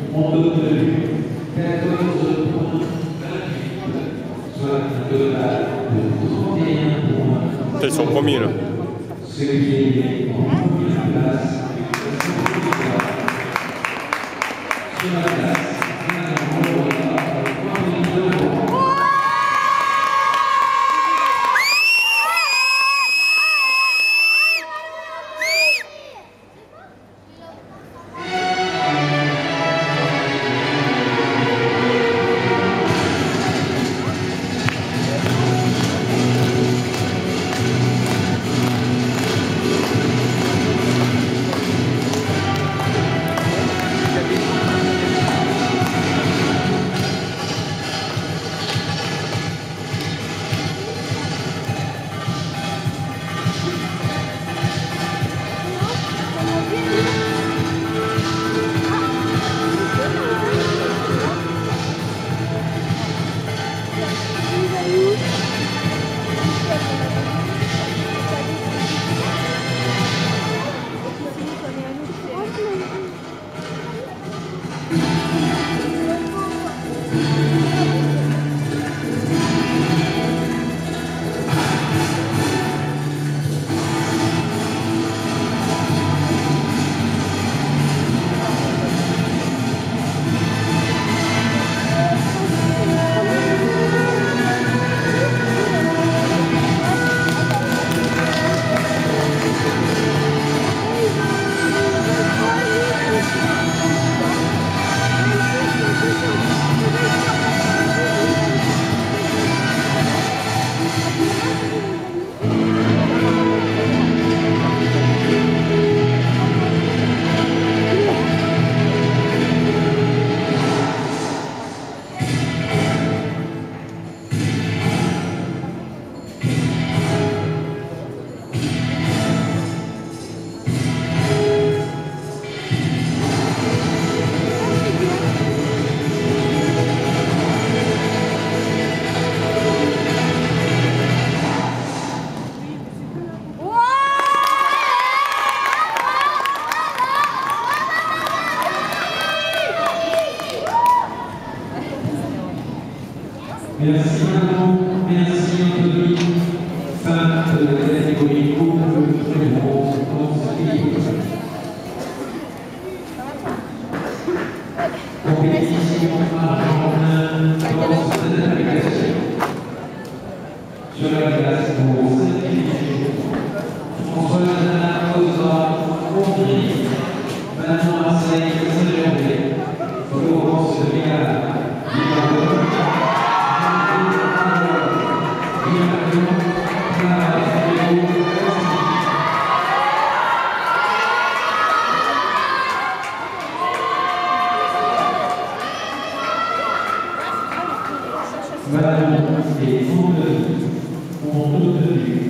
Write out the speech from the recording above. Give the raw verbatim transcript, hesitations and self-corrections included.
ont obtenu quatorze points vingt-huit, soit un total de trente et un points. Ils sont premiers là. Ce qui est en première place sur la place. Merci Manon, merci Anthony, fin de la catégorie couple prénom constitué. Compétition argent danse de navigation. Sur la glace pour Saint-Étienne, François Lazare, Osra, Hongrie, Manon Marseille, Saint-Gervais, Florence Mégala, Libre. Madame et Fontenay ont obtenu